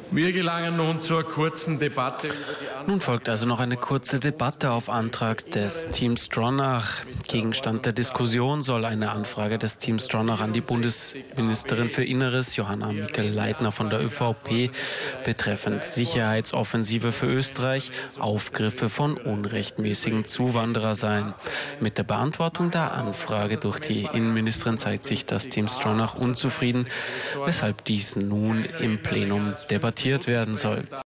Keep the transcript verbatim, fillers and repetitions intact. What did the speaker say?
Wir gelangen nun zur kurzen Debatte. Nun folgt also noch eine kurze Debatte auf Antrag des Teams Stronach. Gegenstand der Diskussion soll eine Anfrage des Teams Stronach an die Bundesministerin für Inneres, Johanna Mikl-Leitner von der ÖVP, betreffend Sicherheitsoffensive für Österreich, Aufgriffe von unrechtmäßigen Zuwanderer sein. Mit der Beantwortung der Anfrage durch die Innenministerin zeigt sich das Team Stronach unzufrieden, weshalb dies nun im Plenum debattiert werden soll.